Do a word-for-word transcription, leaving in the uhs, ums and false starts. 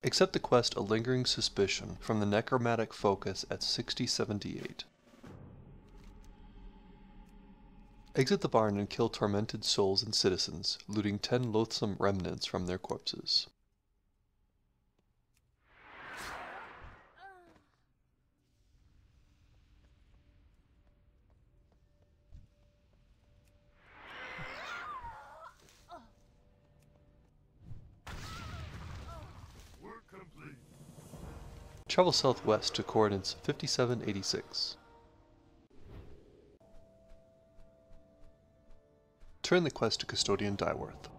Accept the quest A Lingering Suspicion from the Necromantic Focus at sixty seventy-eight. Exit the barn and kill tormented souls and citizens, looting ten loathsome remnants from their corpses. Travel southwest to coordinates fifty-seven eighty-six. Turn the quest to Custodian Dieworth.